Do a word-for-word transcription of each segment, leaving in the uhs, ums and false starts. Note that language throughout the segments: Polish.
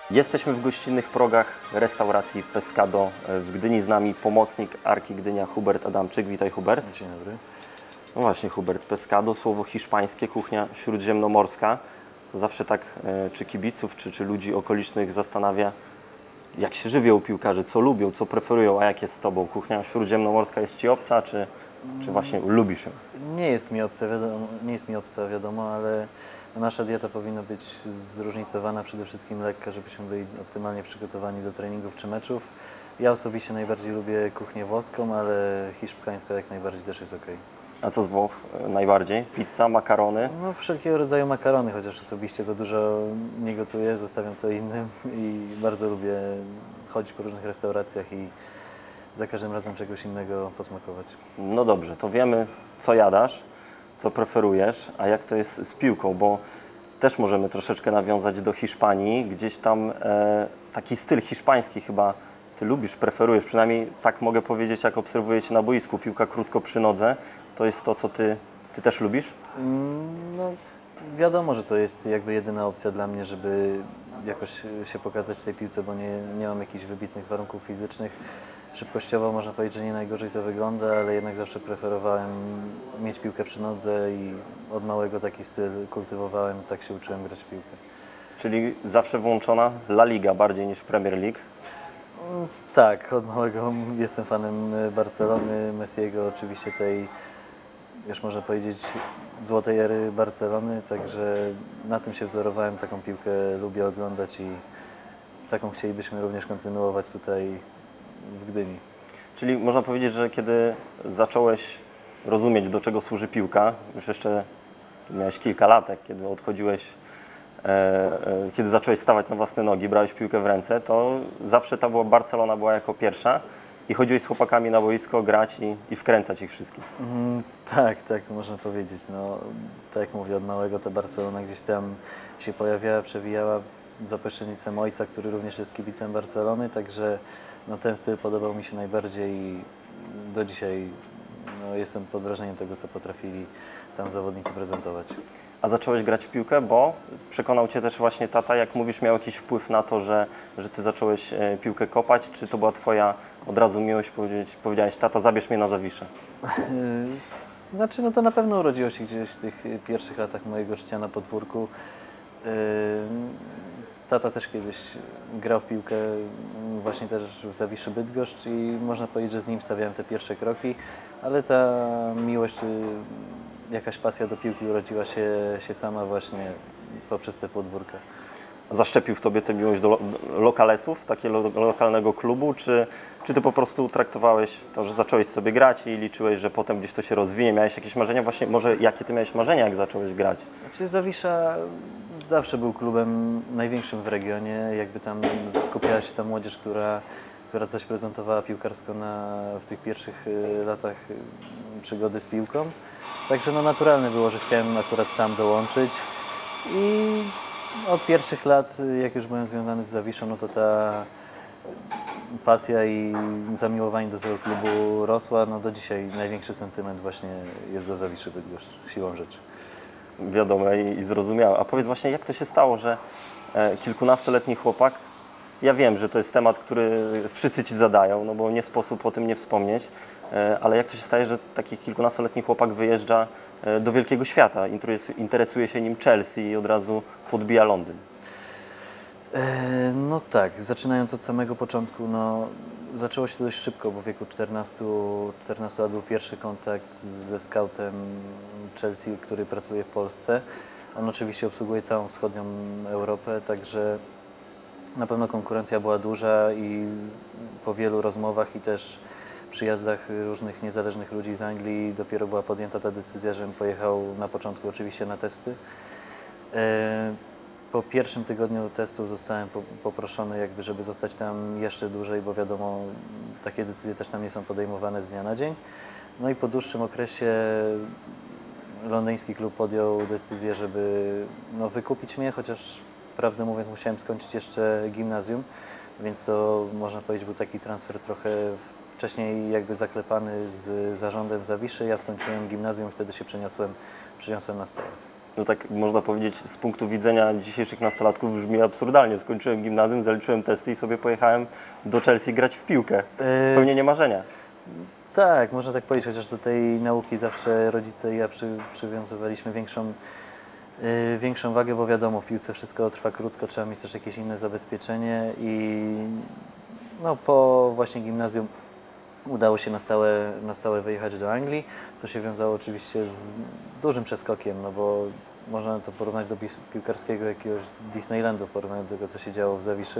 Jesteśmy w gościnnych progach restauracji Pescado w Gdyni. Z nami pomocnik Arki Gdynia Hubert Adamczyk. Witaj, Hubert. Dzień dobry. No właśnie, Hubert, Pescado, słowo hiszpańskie, kuchnia śródziemnomorska. To zawsze tak, czy kibiców, czy, czy ludzi okolicznych zastanawia, jak się żywią piłkarze, co lubią, co preferują, a jak jest z Tobą? Kuchnia śródziemnomorska jest Ci obca, czy, czy właśnie lubisz ją? Nie jest mi obca, wiadomo, nie jest mi obca, wiadomo, ale nasza dieta powinna być zróżnicowana, przede wszystkim lekka, żebyśmy byli optymalnie przygotowani do treningów czy meczów. Ja osobiście najbardziej lubię kuchnię włoską, ale hiszpańska jak najbardziej też jest ok. A co z Włoch najbardziej? Pizza, makarony? No wszelkiego rodzaju makarony, chociaż osobiście za dużo nie gotuję, zostawiam to innym i bardzo lubię chodzić po różnych restauracjach i za każdym razem czegoś innego posmakować. No dobrze, to wiemy, co jadasz, co preferujesz, a jak to jest z piłką, bo też możemy troszeczkę nawiązać do Hiszpanii. Gdzieś tam e, taki styl hiszpański chyba Ty lubisz, preferujesz, przynajmniej tak mogę powiedzieć, jak obserwuję Cię na boisku. Piłka krótko przy nodze, to jest to, co Ty, ty też lubisz? No wiadomo, że to jest jakby jedyna opcja dla mnie, żeby jakoś się pokazać w tej piłce, bo nie, nie mam jakichś wybitnych warunków fizycznych. Szybkościowo można powiedzieć, że nie najgorzej to wygląda, ale jednak zawsze preferowałem mieć piłkę przy nodze i od małego taki styl kultywowałem, tak się uczyłem grać w piłkę. Czyli zawsze włączona La Liga bardziej niż Premier League? Tak, od małego jestem fanem Barcelony, Messiego, oczywiście tej, już można powiedzieć, złotej ery Barcelony, także na tym się wzorowałem, taką piłkę lubię oglądać i taką chcielibyśmy również kontynuować tutaj w Gdyni. Czyli można powiedzieć, że kiedy zacząłeś rozumieć, do czego służy piłka, już jeszcze miałeś kilka latek, kiedy odchodziłeś, e, e, kiedy zacząłeś stawać na własne nogi, brałeś piłkę w ręce, to zawsze ta była Barcelona była jako pierwsza i chodziłeś z chłopakami na boisko grać i, i wkręcać ich wszystkich. Mm, tak, tak można powiedzieć. No, tak jak mówię, od małego ta Barcelona gdzieś tam się pojawiała, przewijała za pośrednictwem ojca, który również jest kibicem Barcelony, także no, ten styl podobał mi się najbardziej i do dzisiaj no, jestem pod wrażeniem tego, co potrafili tam zawodnicy prezentować. A zacząłeś grać w piłkę, bo przekonał Cię też właśnie tata, jak mówisz, miał jakiś wpływ na to, że, że Ty zacząłeś piłkę kopać, czy to była Twoja od razu miłość, powiedzieć, powiedziałeś, tata, zabierz mnie na Zawiszę? Znaczy, no to na pewno urodziło się gdzieś w tych pierwszych latach mojego życia na podwórku. Tata też kiedyś grał w piłkę właśnie też w Zawiszy Bydgoszcz i można powiedzieć, że z nim stawiałem te pierwsze kroki, ale ta miłość, jakaś pasja do piłki urodziła się, się sama właśnie poprzez te podwórka. Zaszczepił w Tobie tę miłość do, lo, do lokalesów, takiego lo, lokalnego klubu, czy, czy Ty po prostu traktowałeś to, że zacząłeś sobie grać i liczyłeś, że potem gdzieś to się rozwinie? Miałeś jakieś marzenia? Właśnie może jakie Ty miałeś marzenia, jak zacząłeś grać? Znaczy, Zawisza zawsze był klubem największym w regionie, jakby tam skupiała się ta młodzież, która, która coś prezentowała piłkarsko na, w tych pierwszych latach przygody z piłką. Także no naturalne było, że chciałem akurat tam dołączyć i od pierwszych lat, jak już byłem związany z Zawiszą, no to ta pasja i zamiłowanie do tego klubu rosła. No do dzisiaj największy sentyment właśnie jest za Zawiszy Bydgoszcz, siłą rzeczy. Wiadome i, i zrozumiałe. A powiedz właśnie, jak to się stało, że e, kilkunastoletni chłopak, ja wiem, że to jest temat, który wszyscy Ci zadają, no bo nie sposób o tym nie wspomnieć, e, ale jak to się staje, że taki kilkunastoletni chłopak wyjeżdża e, do wielkiego świata, interesuje, interesuje się nim Chelsea i od razu podbija Londyn? E, no tak, zaczynając od samego początku, no zaczęło się dość szybko, bo w wieku czternastu, czternastu lat był pierwszy kontakt ze scoutem Chelsea, który pracuje w Polsce. On oczywiście obsługuje całą wschodnią Europę, także na pewno konkurencja była duża i po wielu rozmowach i też przyjazdach różnych niezależnych ludzi z Anglii dopiero była podjęta ta decyzja, żebym pojechał na początku oczywiście na testy. Po pierwszym tygodniu testów zostałem poproszony, jakby, żeby zostać tam jeszcze dłużej, bo wiadomo, takie decyzje też tam nie są podejmowane z dnia na dzień. No i po dłuższym okresie londyński klub podjął decyzję, żeby no, wykupić mnie, chociaż prawdę mówiąc musiałem skończyć jeszcze gimnazjum, więc to można powiedzieć był taki transfer trochę wcześniej jakby zaklepany z zarządem Zawiszy. Ja skończyłem gimnazjum i wtedy się przeniosłem, przeniosłem na stałe. no tak można powiedzieć, z punktu widzenia dzisiejszych nastolatków brzmi absurdalnie. Skończyłem gimnazjum, zaliczyłem testy i sobie pojechałem do Chelsea grać w piłkę. Spełnienie marzenia. Tak, można tak powiedzieć, chociaż do tej nauki zawsze rodzice i ja przy, przywiązywaliśmy większą, yy, większą wagę, bo wiadomo, w piłce wszystko trwa krótko, trzeba mieć też jakieś inne zabezpieczenie i no, po właśnie gimnazjum udało się na stałe, na stałe wyjechać do Anglii, co się wiązało oczywiście z dużym przeskokiem, no bo można to porównać do piłkarskiego jakiegoś Disneylandu w porównaniu do tego, co się działo w Zawiszy.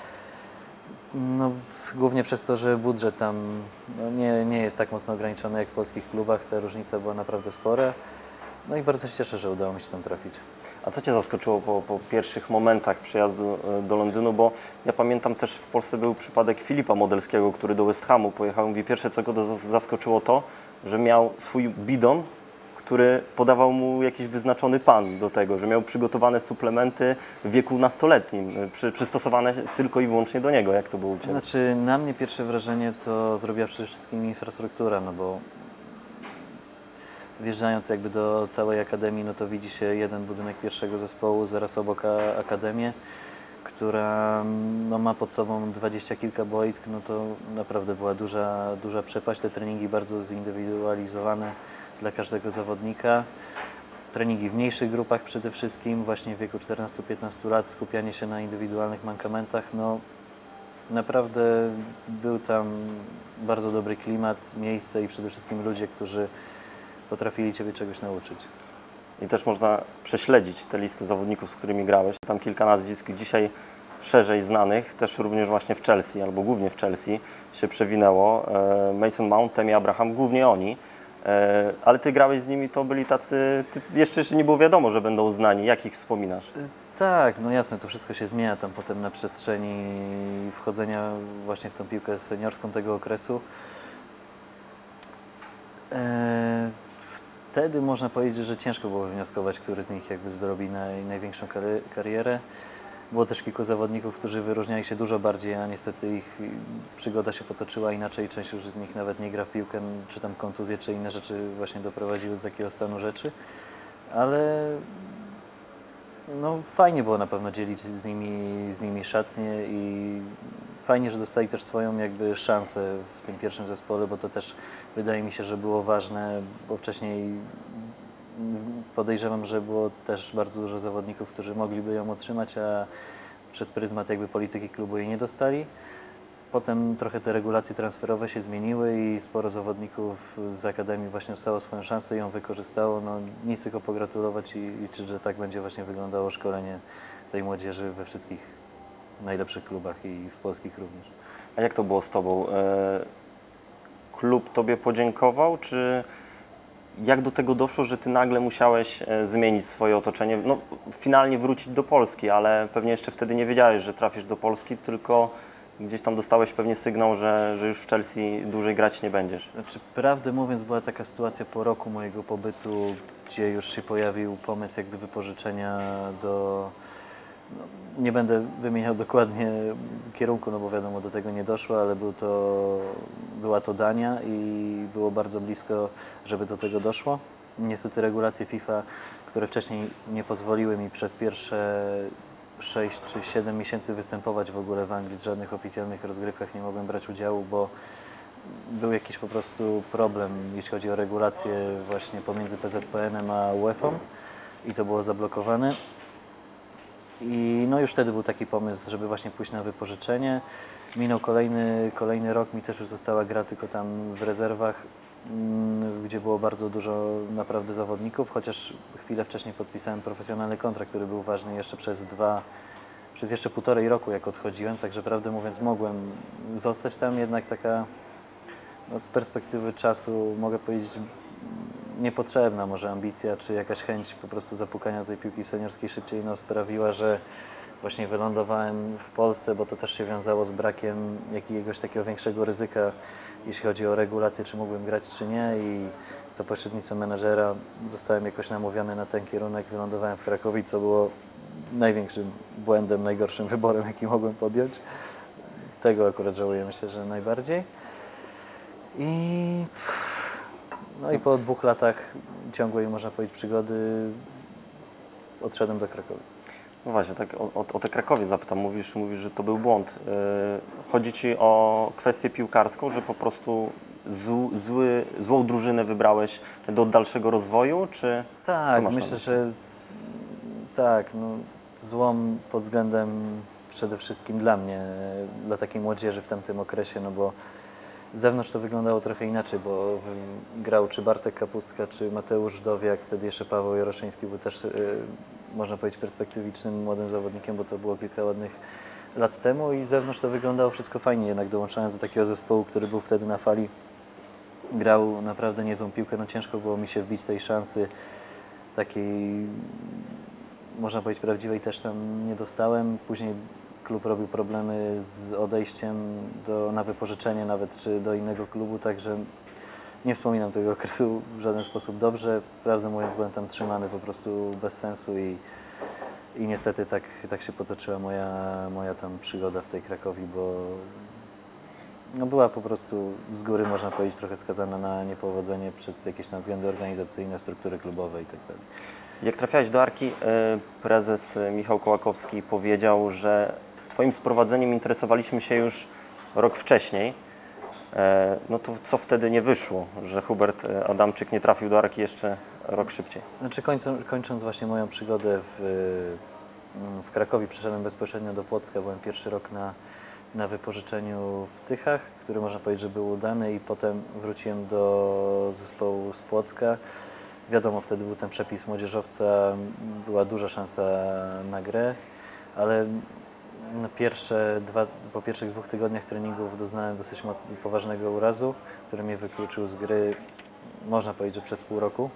No, głównie przez to, że budżet tam no, nie, nie jest tak mocno ograniczony jak w polskich klubach, ta różnica była naprawdę spora. No i bardzo się cieszę, że udało mi się tam trafić. A co Cię zaskoczyło po, po pierwszych momentach przyjazdu do Londynu? Bo ja pamiętam też w Polsce był przypadek Filipa Modelskiego, który do West Hamu pojechał. Mówi, pierwsze co go zaskoczyło to, że miał swój bidon, który podawał mu jakiś wyznaczony pan do tego, że miał przygotowane suplementy w wieku nastoletnim, przy, przystosowane tylko i wyłącznie do niego. Jak to było u Ciebie? Znaczy, na mnie pierwsze wrażenie to zrobiła przede wszystkim infrastruktura, no bo wjeżdżając jakby do całej akademii, no to widzi się jeden budynek pierwszego zespołu, zaraz obok akademię, która no, ma pod sobą dwadzieścia kilka boisk, no to naprawdę była duża, duża przepaść. Te treningi bardzo zindywidualizowane dla każdego zawodnika. Treningi w mniejszych grupach przede wszystkim, właśnie w wieku czternastu piętnastu lat, skupianie się na indywidualnych mankamentach. No, naprawdę był tam bardzo dobry klimat, miejsce i przede wszystkim ludzie, którzy potrafili Ciebie czegoś nauczyć. I też można prześledzić tę listę zawodników, z którymi grałeś. Tam kilka nazwisk dzisiaj szerzej znanych, też również właśnie w Chelsea, albo głównie w Chelsea się przewinęło. Mason Mount, Tammy Abraham, głównie oni. Ale Ty grałeś z nimi, to byli tacy, ty, jeszcze, jeszcze nie było wiadomo, że będą znani. Jak ich wspominasz? Tak, no jasne, to wszystko się zmienia tam potem na przestrzeni wchodzenia właśnie w tą piłkę seniorską tego okresu. Eee, wtedy można powiedzieć, że ciężko było wywnioskować, który z nich jakby zrobi naj, największą kary, karierę. Było też kilku zawodników, którzy wyróżniali się dużo bardziej, a niestety ich przygoda się potoczyła inaczej. Część już z nich nawet nie gra w piłkę, czy tam kontuzje, czy inne rzeczy właśnie doprowadziły do takiego stanu rzeczy. Ale no, fajnie było na pewno dzielić z nimi, z nimi szatnie i fajnie, że dostali też swoją jakby szansę w tym pierwszym zespole, bo to też wydaje mi się, że było ważne, bo wcześniej podejrzewam, że było też bardzo dużo zawodników, którzy mogliby ją otrzymać, a przez pryzmat jakby polityki klubu jej nie dostali. Potem trochę te regulacje transferowe się zmieniły i sporo zawodników z Akademii właśnie dostało swoją szansę i ją wykorzystało. No, nic tylko pogratulować i liczyć, że tak będzie właśnie wyglądało szkolenie tej młodzieży we wszystkich najlepszych klubach i w polskich również. A jak to było z Tobą? Klub Tobie podziękował, czy jak do tego doszło, że Ty nagle musiałeś zmienić swoje otoczenie? No, finalnie wrócić do Polski, ale pewnie jeszcze wtedy nie wiedziałeś, że trafisz do Polski, tylko gdzieś tam dostałeś pewnie sygnał, że, że już w Chelsea dłużej grać nie będziesz. Znaczy, prawdę mówiąc, była taka sytuacja po roku mojego pobytu, gdzie już się pojawił pomysł jakby wypożyczenia do... No, nie będę wymieniał dokładnie kierunku, no bo wiadomo, do tego nie doszło, ale był to, była to Dania i było bardzo blisko, żeby do tego doszło. Niestety regulacje FIFA, które wcześniej nie pozwoliły mi przez pierwsze sześć czy siedem miesięcy występować w ogóle w Anglii, w żadnych oficjalnych rozgrywkach nie mogłem brać udziału, bo był jakiś po prostu problem, jeśli chodzi o regulacje właśnie pomiędzy P Z P N em a UEFA i to było zablokowane. I no już wtedy był taki pomysł, żeby właśnie pójść na wypożyczenie. Minął kolejny, kolejny rok, mi też już została gra tylko tam w rezerwach, gdzie było bardzo dużo naprawdę zawodników, chociaż chwilę wcześniej podpisałem profesjonalny kontrakt, który był ważny jeszcze przez dwa, przez jeszcze półtorej roku, jak odchodziłem, także prawdę mówiąc mogłem zostać tam, jednak taka no, z perspektywy czasu mogę powiedzieć niepotrzebna może ambicja, czy jakaś chęć po prostu zapukania tej piłki seniorskiej szybciej no, sprawiła, że właśnie wylądowałem w Polsce, bo to też się wiązało z brakiem jakiegoś takiego większego ryzyka, jeśli chodzi o regulacje, czy mógłbym grać, czy nie i za pośrednictwem menedżera zostałem jakoś namówiony na ten kierunek, wylądowałem w Krakowie, co było największym błędem, najgorszym wyborem, jaki mogłem podjąć. Tego akurat żałuję, myślę, że najbardziej. I... No i po dwóch latach ciągłej, można powiedzieć, przygody odszedłem do Krakowi. No właśnie, tak o, o te Krakowie zapytam. Mówisz, mówisz, że to był błąd. Yy, chodzi Ci o kwestię piłkarską, że po prostu zł, zły, złą drużynę wybrałeś do dalszego rozwoju, czy co Tak, masz na myślę, myśli? że z, tak, no, złom pod względem przede wszystkim dla mnie, dla takiej młodzieży w tamtym okresie, no bo z zewnątrz to wyglądało trochę inaczej, bo w- grał czy Bartek Kapustka, czy Mateusz Wdowiak, wtedy jeszcze Paweł Jaroszyński był też, y, można powiedzieć, perspektywicznym młodym zawodnikiem, bo to było kilka ładnych lat temu i z zewnątrz to wyglądało wszystko fajnie, jednak dołączając do takiego zespołu, który był wtedy na fali, grał naprawdę niezłą piłkę, no ciężko było mi się wbić tej szansy takiej, można powiedzieć, prawdziwej też tam nie dostałem. Później klub robił problemy z odejściem do, na wypożyczenie nawet, czy do innego klubu, także nie wspominam tego okresu w żaden sposób dobrze. Prawdę mówiąc, byłem tam trzymany po prostu bez sensu i, i niestety tak, tak się potoczyła moja, moja tam przygoda w tej Krakowi, bo no była po prostu z góry, można powiedzieć, trochę skazana na niepowodzenie przez jakieś tam względy organizacyjne, struktury klubowe i tak dalej. Jak trafiałeś do Arki, y, prezes y, Michał Kołakowski powiedział, że Twoim sprowadzeniem interesowaliśmy się już rok wcześniej. E, No to co wtedy nie wyszło, że Hubert y, Adamczyk nie trafił do Arki jeszcze rok szybciej? Znaczy kończąc, kończąc właśnie moją przygodę w, y, w Krakowie, przeszedłem bezpośrednio do Płocka, byłem pierwszy rok na, na wypożyczeniu w Tychach, który można powiedzieć, że był udany i potem wróciłem do zespołu z Płocka. Wiadomo, wtedy był ten przepis młodzieżowca, była duża szansa na grę, ale na pierwsze dwa, po pierwszych dwóch tygodniach treningów doznałem dosyć mocno poważnego urazu, który mnie wykluczył z gry, można powiedzieć, że przez pół roku.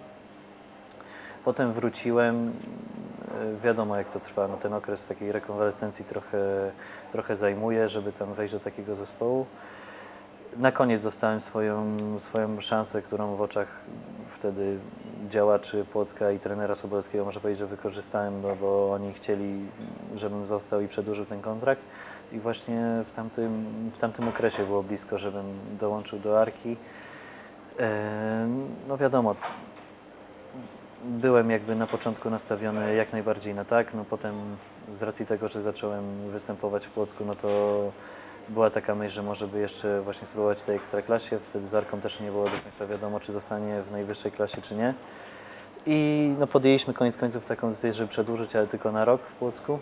Potem wróciłem, wiadomo jak to trwa, no ten okres takiej rekonwalescencji trochę, trochę zajmuje, żeby tam wejść do takiego zespołu. Na koniec dostałem swoją, swoją szansę, którą w oczach wtedy działaczy Płocka i trenera Sobolewskiego można powiedzieć, że wykorzystałem, bo, bo oni chcieli, żebym został i przedłużył ten kontrakt. I właśnie w tamtym, w tamtym okresie było blisko, żebym dołączył do Arki. E, no wiadomo, byłem jakby na początku nastawiony jak najbardziej na tak, no potem z racji tego, że zacząłem występować w Płocku, no to była taka myśl, że może by jeszcze właśnie spróbować w tej ekstraklasie. Wtedy z Arką też nie było do końca wiadomo, czy zostanie w najwyższej klasie, czy nie. I no podjęliśmy koniec końców taką decyzję, żeby przedłużyć, ale tylko na rok w Płocku.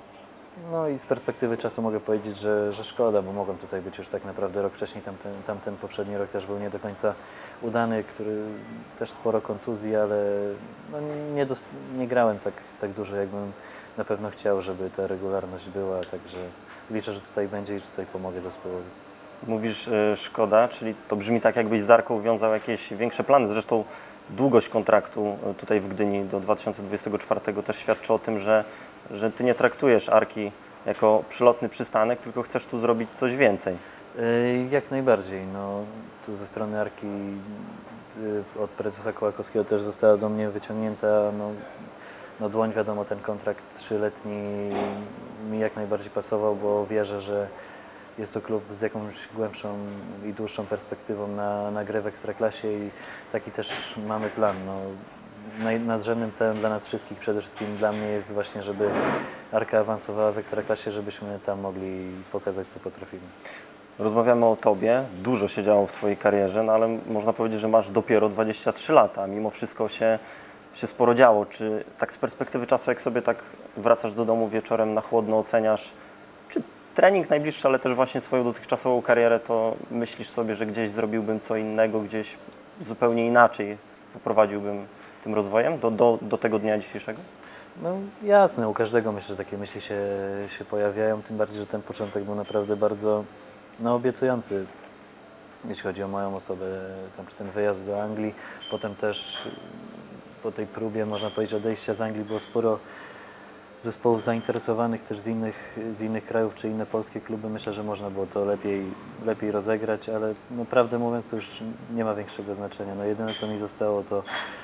No i z perspektywy czasu mogę powiedzieć, że, że szkoda, bo mogłem tutaj być już tak naprawdę rok wcześniej. Tamten, tamten poprzedni rok też był nie do końca udany, który też sporo kontuzji, ale no nie, dos- nie grałem tak, tak dużo, jakbym na pewno chciał, żeby ta regularność była, także liczę, że tutaj będzie i że tutaj pomogę zespołowi. Mówisz y, szkoda, czyli to brzmi tak, jakbyś z Arką wiązał jakieś większe plany. Zresztą długość kontraktu y, tutaj w Gdyni do dwa tysiące dwudziestego czwartego też świadczy o tym, że, że Ty nie traktujesz Arki jako przylotny przystanek, tylko chcesz tu zrobić coś więcej. Yy, Jak najbardziej. No, tu ze strony Arki yy, od prezesa Kołakowskiego też została do mnie wyciągnięta no, no dłoń, wiadomo, ten kontrakt trzyletni mi jak najbardziej pasował, bo wierzę, że jest to klub z jakąś głębszą i dłuższą perspektywą na, na grę w Ekstraklasie i taki też mamy plan. No, naj- nadrzędnym celem dla nas wszystkich, przede wszystkim dla mnie jest właśnie, żeby Arka awansowała w Ekstraklasie, żebyśmy tam mogli pokazać, co potrafimy. Rozmawiamy o Tobie, dużo się działo w Twojej karierze, no ale można powiedzieć, że masz dopiero dwadzieścia trzy lata, a mimo wszystko się, się sporo działo. Czy tak z perspektywy czasu, jak sobie tak wracasz do domu wieczorem na chłodno, oceniasz, czy trening najbliższy, ale też właśnie swoją dotychczasową karierę, to myślisz sobie, że gdzieś zrobiłbym co innego, gdzieś zupełnie inaczej poprowadziłbym tym rozwojem do, do, do tego dnia dzisiejszego? No jasne, u każdego myślę, że takie myśli się, się pojawiają, tym bardziej, że ten początek był naprawdę bardzo no, obiecujący, jeśli chodzi o moją osobę, tam, czy ten wyjazd do Anglii. Potem też po tej próbie, można powiedzieć, odejścia z Anglii było sporo zespołów zainteresowanych też z innych, z innych krajów, czy inne polskie kluby. Myślę, że można było to lepiej, lepiej rozegrać, ale no, prawdę mówiąc to już nie ma większego znaczenia. No, jedyne co mi zostało to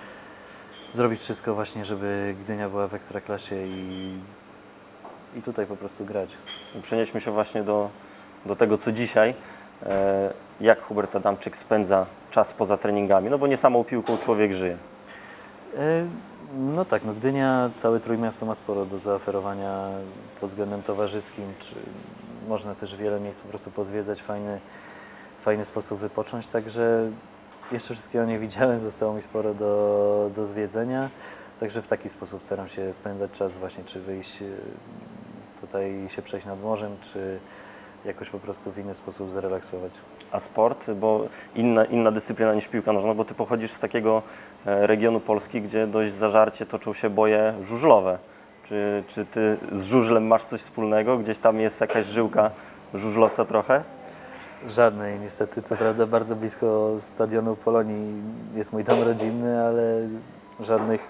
zrobić wszystko właśnie, żeby Gdynia była w Ekstraklasie i, i tutaj po prostu grać. Przenieśmy się właśnie do, do tego, co dzisiaj. E, jak Hubert Adamczyk spędza czas poza treningami? No bo nie samą piłką człowiek żyje. E, No tak, no Gdynia, całe Trójmiasto ma sporo do zaoferowania pod względem towarzyskim, czy można też wiele miejsc po prostu pozwiedzać, fajny, fajny sposób wypocząć, także jeszcze wszystkiego nie widziałem, zostało mi sporo do, do zwiedzenia, także w taki sposób staram się spędzać czas właśnie, czy wyjść y, tutaj się przejść nad morzem, czy jakoś po prostu w inny sposób zrelaksować. A sport, bo inna, inna dyscyplina niż piłka nożna, bo ty pochodzisz z takiego e, regionu Polski, gdzie dość zażarcie toczą się boje żużlowe. Czy, czy ty z żużlem masz coś wspólnego? Gdzieś tam jest jakaś żyłka żużlowca trochę? Żadnej, niestety, co prawda bardzo blisko stadionu Polonii jest mój dom rodzinny, ale żadnych,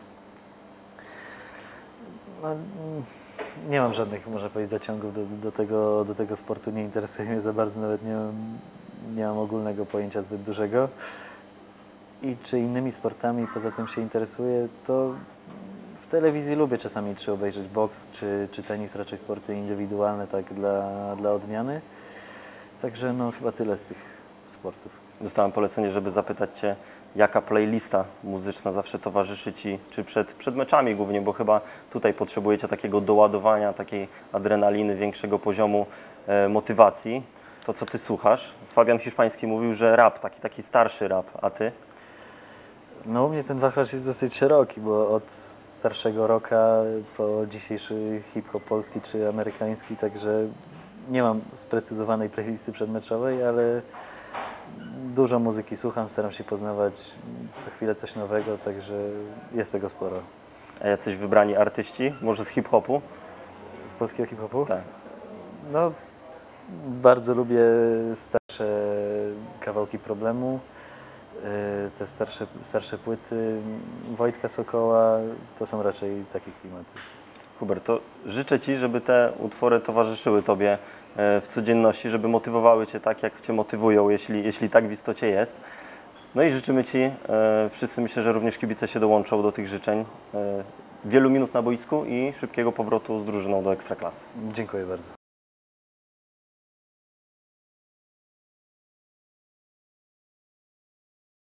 no, nie mam żadnych, można powiedzieć, zaciągów do, do, tego, do tego sportu, nie interesuje mnie za bardzo, nawet nie mam, nie mam ogólnego pojęcia zbyt dużego. I czy innymi sportami poza tym się interesuję, to w telewizji lubię czasami czy obejrzeć boks, czy, czy tenis, raczej sporty indywidualne, tak dla, dla odmiany. Także no chyba tyle z tych sportów. Dostałem polecenie, żeby zapytać cię, jaka playlista muzyczna zawsze towarzyszy ci, czy przed, przed meczami głównie, bo chyba tutaj potrzebujecie takiego doładowania, takiej adrenaliny, większego poziomu e, motywacji. To, co ty słuchasz. Fabian Hiszpański mówił, że rap, taki, taki starszy rap, a ty? No u mnie ten wachlarz jest dosyć szeroki, bo od starszego rocka po dzisiejszy hip-hop polski czy amerykański, także nie mam sprecyzowanej playlisty przedmeczowej, ale dużo muzyki słucham, staram się poznawać co chwilę coś nowego, także jest tego sporo. A jacyś wybrani artyści, może z hip-hopu? Z polskiego hip-hopu? Tak. No, bardzo lubię starsze kawałki Problemu, yy, te starsze, starsze płyty Wojtka Sokoła, to są raczej takie klimaty. Hubert, to życzę ci, żeby te utwory towarzyszyły tobie e, w codzienności, żeby motywowały cię tak, jak cię motywują, jeśli, jeśli tak w istocie jest. No i życzymy ci, e, wszyscy myślę, że również kibice się dołączą do tych życzeń, e, wielu minut na boisku i szybkiego powrotu z drużyną do Ekstraklasy. Dziękuję bardzo.